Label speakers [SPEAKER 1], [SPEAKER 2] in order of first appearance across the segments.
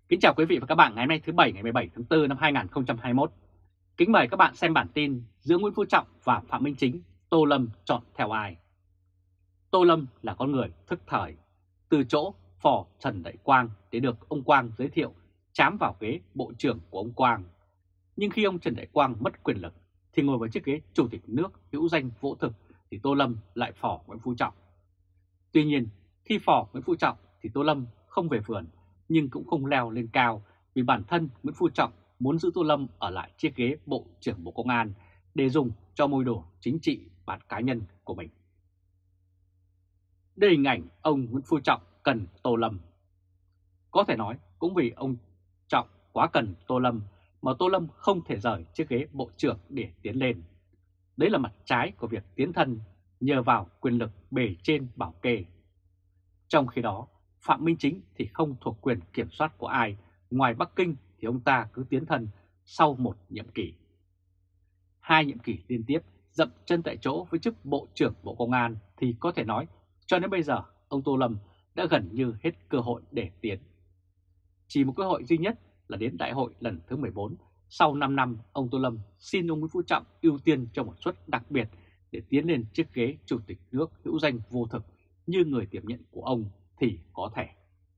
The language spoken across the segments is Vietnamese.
[SPEAKER 1] Kính chào quý vị và các bạn ngày hôm nay thứ Bảy ngày 17 tháng 4 năm 2021. Kính mời các bạn xem bản tin giữa Nguyễn Phú Trọng và Phạm Minh Chính, Tô Lâm chọn theo ai? Tô Lâm là con người thức thời, từ chỗ phò Trần Đại Quang để được ông Quang giới thiệu chám vào ghế bộ trưởng của ông Quang. Nhưng khi ông Trần Đại Quang mất quyền lực thì ngồi vào chiếc ghế chủ tịch nước hữu danh vô thực thì Tô Lâm lại phò Nguyễn Phú Trọng. Tuy nhiên, khi phò Nguyễn Phú Trọng thì Tô Lâm không về vườn nhưng cũng không leo lên cao vì bản thân Nguyễn Phú Trọng muốn giữ Tô Lâm ở lại chiếc ghế Bộ trưởng Bộ Công an để dùng cho môi đồ chính trị bản cá nhân của mình. Đây là hình ảnh ông Nguyễn Phú Trọng cần Tô Lâm. Có thể nói cũng vì ông Trọng quá cần Tô Lâm mà Tô Lâm không thể rời chiếc ghế Bộ trưởng để tiến lên. Đấy là mặt trái của việc tiến thân nhờ vào quyền lực bề trên bảo kê. Trong khi đó, Phạm Minh Chính thì không thuộc quyền kiểm soát của ai, ngoài Bắc Kinh thì ông ta cứ tiến thân sau một nhiệm kỳ. Hai nhiệm kỳ liên tiếp dậm chân tại chỗ với chức Bộ trưởng Bộ Công an thì có thể nói cho đến bây giờ ông Tô Lâm đã gần như hết cơ hội để tiến. Chỉ một cơ hội duy nhất là đến đại hội lần thứ 14, sau 5 năm ông Tô Lâm xin ông Nguyễn Phú Trọng ưu tiên cho một suất đặc biệt để tiến lên chiếc ghế chủ tịch nước hữu danh vô thực như người tiếp nhận của ông thì có thể.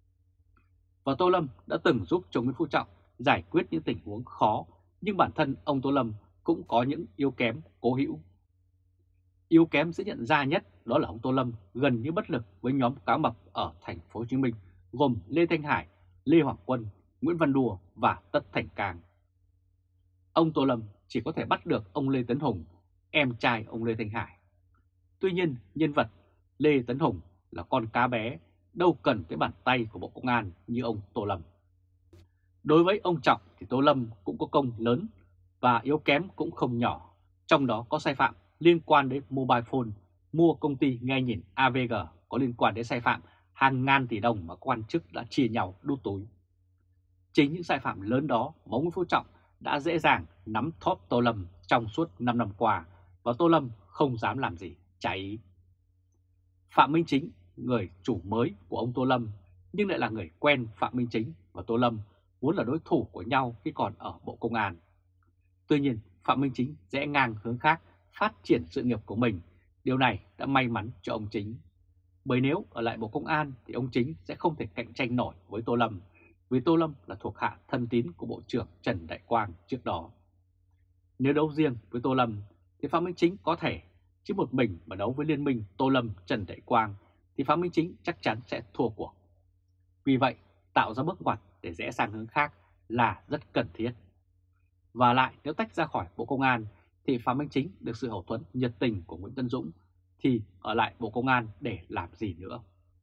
[SPEAKER 1] Và Tô Lâm đã từng giúp cho Nguyễn Phú Trọng giải quyết những tình huống khó, nhưng bản thân ông Tô Lâm cũng có những yếu kém cố hữu. Yếu kém dễ nhận ra nhất đó là ông Tô Lâm gần như bất lực với nhóm cá mập ở thành phố Hồ Chí Minh gồm Lê Thanh Hải, Lê Hoàng Quân, Nguyễn Văn Đùa và Tất Thành Cang. Ông Tô Lâm chỉ có thể bắt được ông Lê Tấn Hùng, em trai ông Lê Thanh Hải. Tuy nhiên, nhân vật Lê Tấn Hùng là con cá bé, đâu cần tới bàn tay của Bộ Công an như ông Tô Lâm. Đối với ông Trọng thì Tô Lâm cũng có công lớn và yếu kém cũng không nhỏ, trong đó có sai phạm liên quan đến mobile phone, mua công ty nghe nhìn AVG có liên quan đến sai phạm hàng ngàn tỷ đồng mà quan chức đã chia nhau đút túi. Chính những sai phạm lớn đó mà ông Nguyễn Phú Trọng đã dễ dàng nắm thóp Tô Lâm trong suốt 5 năm qua và Tô Lâm không dám làm gì trái ý. Phạm Minh Chính, người chủ mới của ông Tô Lâm nhưng lại là người quen Phạm Minh Chính và Tô Lâm vốn là đối thủ của nhau khi còn ở Bộ Công an. Tuy nhiên, Phạm Minh Chính rẽ ngang hướng khác, phát triển sự nghiệp của mình. Điều này đã may mắn cho ông Chính. Bởi nếu ở lại Bộ Công an thì ông Chính sẽ không thể cạnh tranh nổi với Tô Lâm, vì Tô Lâm là thuộc hạ thân tín của Bộ trưởng Trần Đại Quang trước đó. Nếu đấu riêng với Tô Lâm thì Phạm Minh Chính có thể, chứ một mình mà đấu với liên minh Tô Lâm Trần Đại Quang thì Phạm Minh Chính chắc chắn sẽ thua cuộc. Vì vậy, tạo ra bước ngoặt để rẽ sang hướng khác là rất cần thiết. Và lại nếu tách ra khỏi Bộ Công an thì Phạm Minh Chính được sự hậu thuẫn nhiệt tình của Nguyễn Tân Dũng thì ở lại Bộ Công an để làm gì nữa.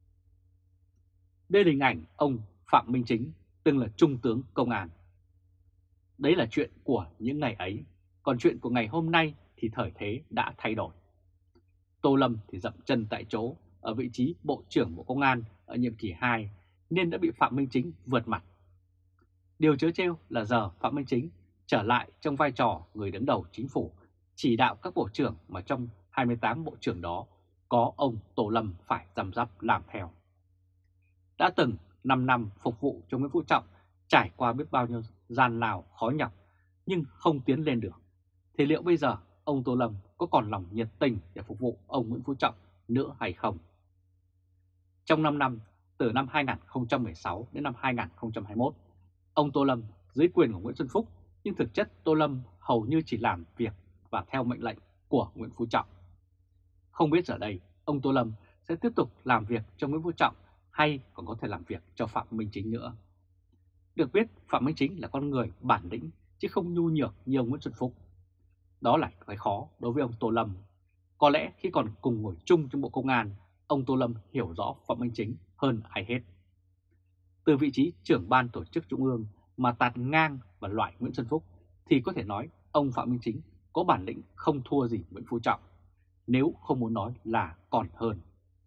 [SPEAKER 1] Đây là hình ảnh ông Phạm Minh Chính từng là Trung tướng Công an. Đấy là chuyện của những ngày ấy, còn chuyện của ngày hôm nay thì thời thế đã thay đổi. Tô Lâm thì dậm chân tại chỗ ở vị trí Bộ trưởng Bộ Công an ở nhiệm kỳ 2 nên đã bị Phạm Minh Chính vượt mặt. Điều trớ trêu là giờ Phạm Minh Chính trở lại trong vai trò người đứng đầu chính phủ, chỉ đạo các bộ trưởng mà trong 28 bộ trưởng đó có ông Tô Lâm phải răm rắp làm theo. Đã từng 5 năm phục vụ cho Nguyễn Phú Trọng, trải qua biết bao nhiêu gian lao khó nhọc nhưng không tiến lên được, thì liệu bây giờ ông Tô Lâm có còn lòng nhiệt tình để phục vụ ông Nguyễn Phú Trọng nữa hay không? Trong 5 năm, từ năm 2016 đến năm 2021, ông Tô Lâm dưới quyền của Nguyễn Xuân Phúc, nhưng thực chất Tô Lâm hầu như chỉ làm việc và theo mệnh lệnh của Nguyễn Phú Trọng. Không biết giờ đây ông Tô Lâm sẽ tiếp tục làm việc cho Nguyễn Phú Trọng hay còn có thể làm việc cho Phạm Minh Chính nữa. Được biết Phạm Minh Chính là con người bản lĩnh chứ không nhu nhược như ông Nguyễn Xuân Phúc. Đó là cái khó đối với ông Tô Lâm. Có lẽ khi còn cùng ngồi chung trong Bộ Công an, ông Tô Lâm hiểu rõ Phạm Minh Chính hơn ai hết. Từ vị trí trưởng ban tổ chức Trung ương mà tạt ngang và loại Nguyễn Xuân Phúc thì có thể nói ông Phạm Minh Chính có bản lĩnh không thua gì Nguyễn Phú Trọng, nếu không muốn nói là còn hơn.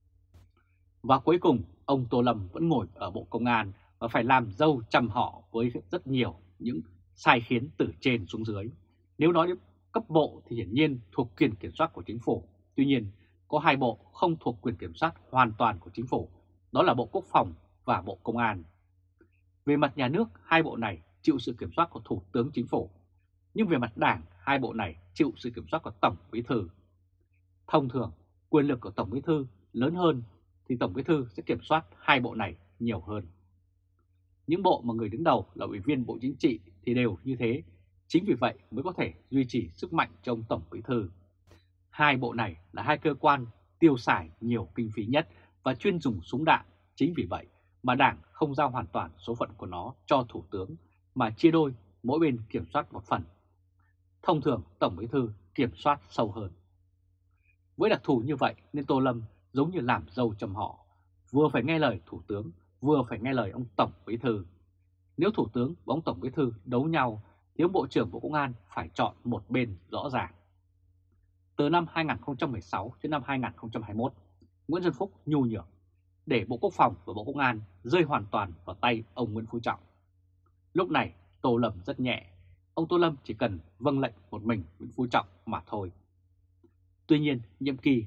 [SPEAKER 1] Và cuối cùng ông Tô Lâm vẫn ngồi ở Bộ Công an và phải làm dâu chăm họ với rất nhiều những sai khiến từ trên xuống dưới. Nếu nói đến cấp bộ thì hiển nhiên thuộc quyền kiểm soát của chính phủ. Tuy nhiên, có hai bộ không thuộc quyền kiểm soát hoàn toàn của chính phủ, đó là Bộ Quốc phòng và Bộ Công an. Về mặt nhà nước, hai bộ này chịu sự kiểm soát của Thủ tướng Chính phủ, nhưng về mặt Đảng, hai bộ này chịu sự kiểm soát của Tổng Bí thư. Thông thường, quyền lực của Tổng Bí thư lớn hơn thì Tổng Bí thư sẽ kiểm soát hai bộ này nhiều hơn. Những bộ mà người đứng đầu là Ủy viên Bộ Chính trị thì đều như thế, chính vì vậy mới có thể duy trì sức mạnh cho ông Tổng Bí thư. Hai bộ này là hai cơ quan tiêu xài nhiều kinh phí nhất và chuyên dùng súng đạn, chính vì vậy mà Đảng không giao hoàn toàn số phận của nó cho Thủ tướng mà chia đôi, mỗi bên kiểm soát một phần. Thông thường Tổng Bí thư kiểm soát sâu hơn. Với đặc thù như vậy nên Tô Lâm giống như làm dâu trong họ, vừa phải nghe lời Thủ tướng, vừa phải nghe lời ông Tổng Bí thư. Nếu Thủ tướng và ông Tổng Bí thư đấu nhau thì ông Bộ trưởng Bộ Công an phải chọn một bên rõ ràng. Từ năm 2016 đến năm 2021, Nguyễn Xuân Phúc nhu nhược để Bộ Quốc phòng và Bộ Công an rơi hoàn toàn vào tay ông Nguyễn Phú Trọng. Lúc này Tô Lâm rất nhẹ, ông Tô Lâm chỉ cần vâng lệnh một mình Nguyễn Phú Trọng mà thôi. Tuy nhiên, nhiệm kỳ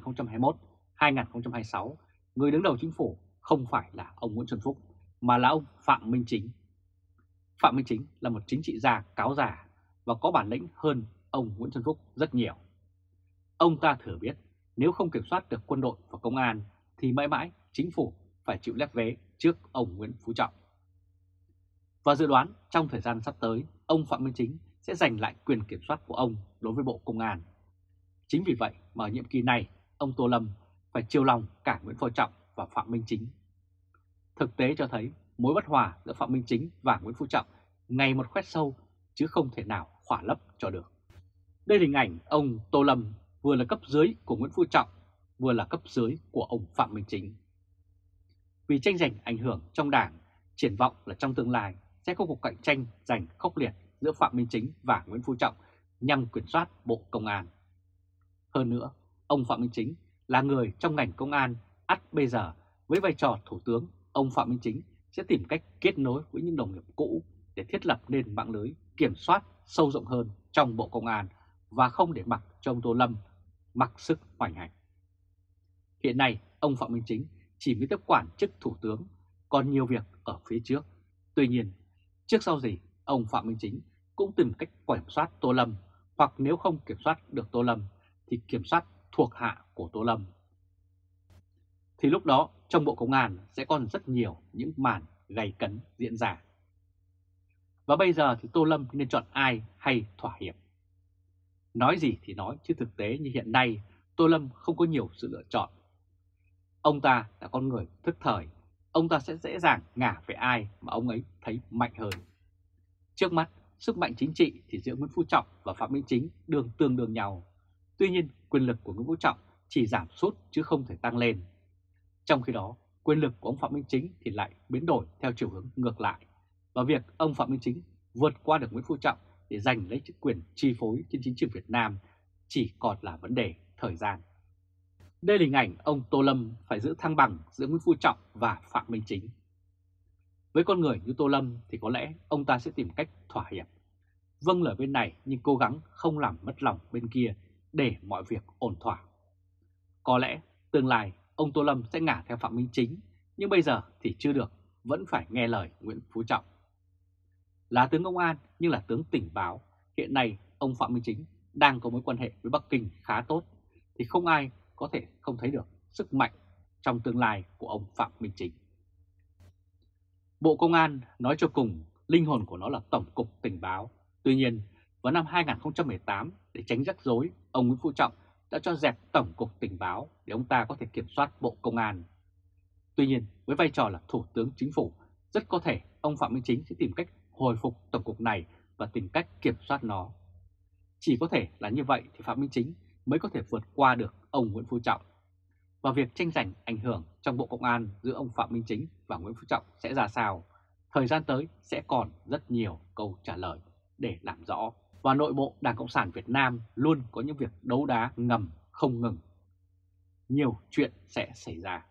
[SPEAKER 1] 2021-2026, người đứng đầu chính phủ không phải là ông Nguyễn Xuân Phúc mà là ông Phạm Minh Chính. Phạm Minh Chính là một chính trị gia cáo già và có bản lĩnh hơn ông Nguyễn Xuân Phúc rất nhiều. Ông ta thừa biết nếu không kiểm soát được quân đội và công an thì mãi mãi chính phủ phải chịu lép vế trước ông Nguyễn Phú Trọng. Và dự đoán trong thời gian sắp tới, ông Phạm Minh Chính sẽ giành lại quyền kiểm soát của ông đối với Bộ Công an. Chính vì vậy mà ở nhiệm kỳ này, ông Tô Lâm phải chiều lòng cả Nguyễn Phú Trọng và Phạm Minh Chính. Thực tế cho thấy mối bất hòa giữa Phạm Minh Chính và Nguyễn Phú Trọng ngày một khoét sâu chứ không thể nào khỏa lấp cho được. Đây là hình ảnh ông Tô Lâm vừa là cấp dưới của Nguyễn Phú Trọng, vừa là cấp dưới của ông Phạm Minh Chính. Vì tranh giành ảnh hưởng trong Đảng, triển vọng là trong tương lai sẽ có cuộc cạnh tranh giành khốc liệt giữa Phạm Minh Chính và Nguyễn Phú Trọng nhằm kiểm soát Bộ Công an. Hơn nữa, ông Phạm Minh Chính là người trong ngành công an, ắt bây giờ với vai trò Thủ tướng, ông Phạm Minh Chính sẽ tìm cách kết nối với những đồng nghiệp cũ để thiết lập nên mạng lưới kiểm soát sâu rộng hơn trong Bộ Công an và không để mặc cho ông Tô Lâm mặc sức hoành hành. Hiện nay, ông Phạm Minh Chính chỉ mới tiếp quản chức Thủ tướng, còn nhiều việc ở phía trước. Tuy nhiên, trước sau gì, ông Phạm Minh Chính cũng tìm cách kiểm soát Tô Lâm, hoặc nếu không kiểm soát được Tô Lâm thì kiểm soát thuộc hạ của Tô Lâm. Thì lúc đó trong Bộ Công an sẽ còn rất nhiều những màn gay cấn diễn ra. Và bây giờ thì Tô Lâm nên chọn ai hay thỏa hiệp? Nói gì thì nói chứ thực tế như hiện nay Tô Lâm không có nhiều sự lựa chọn. Ông ta là con người thức thời, ông ta sẽ dễ dàng ngả về ai mà ông ấy thấy mạnh hơn. Trước mắt, sức mạnh chính trị thì giữa Nguyễn Phú Trọng và Phạm Minh Chính tương đương nhau. Tuy nhiên, quyền lực của Nguyễn Phú Trọng chỉ giảm sút chứ không thể tăng lên. Trong khi đó, quyền lực của ông Phạm Minh Chính thì lại biến đổi theo chiều hướng ngược lại. Và việc ông Phạm Minh Chính vượt qua được Nguyễn Phú Trọng để giành lấy chức quyền chi phối trên chính trường Việt Nam chỉ còn là vấn đề thời gian. Đây là hình ảnh ông Tô Lâm phải giữ thăng bằng giữa Nguyễn Phú Trọng và Phạm Minh Chính. Với con người như Tô Lâm thì có lẽ ông ta sẽ tìm cách thỏa hiệp, vâng lời bên này nhưng cố gắng không làm mất lòng bên kia để mọi việc ổn thỏa. Có lẽ tương lai ông Tô Lâm sẽ ngả theo Phạm Minh Chính, nhưng bây giờ thì chưa được, vẫn phải nghe lời Nguyễn Phú Trọng. Là tướng công an nhưng là tướng tình báo, hiện nay ông Phạm Minh Chính đang có mối quan hệ với Bắc Kinh khá tốt, thì không ai có thể không thấy được sức mạnh trong tương lai của ông Phạm Minh Chính. Bộ Công an nói cho cùng, linh hồn của nó là Tổng cục Tình báo. Tuy nhiên, vào năm 2018, để tránh rắc rối, ông Nguyễn Phú Trọng đã cho dẹp Tổng cục Tình báo để ông ta có thể kiểm soát Bộ Công an. Tuy nhiên, với vai trò là Thủ tướng Chính phủ, rất có thể ông Phạm Minh Chính sẽ tìm cách hồi phục Tổng cục này và tìm cách kiểm soát nó. Chỉ có thể là như vậy thì Phạm Minh Chính mới có thể vượt qua được ông Nguyễn Phú Trọng. Và việc tranh giành ảnh hưởng trong Bộ Công an giữa ông Phạm Minh Chính và Nguyễn Phú Trọng sẽ ra sao? Thời gian tới sẽ còn rất nhiều câu trả lời để làm rõ. Và nội bộ Đảng Cộng sản Việt Nam luôn có những việc đấu đá ngầm không ngừng. Nhiều chuyện sẽ xảy ra.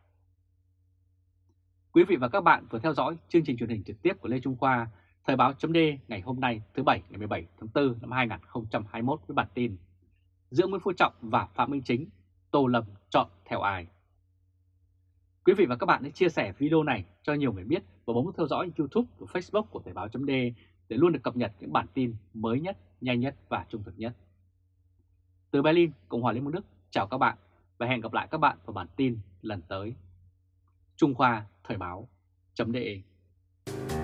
[SPEAKER 1] Quý vị và các bạn vừa theo dõi chương trình truyền hình trực tiếp của Lê Trung Khoa, Thời báo chấm D ngày hôm nay thứ Bảy ngày 17 tháng 4 năm 2021 với bản tin giữa Nguyễn Phú Trọng và Phạm Minh Chính, Tô Lâm chọn theo ai? Quý vị và các bạn hãy chia sẻ video này cho nhiều người biết và bấm theo dõi YouTube và Facebook của Thời báo.de để luôn được cập nhật những bản tin mới nhất, nhanh nhất và trung thực nhất. Từ Berlin, Cộng hòa Liên bang Đức, chào các bạn và hẹn gặp lại các bạn vào bản tin lần tới. Trung Khoa Thời báo.de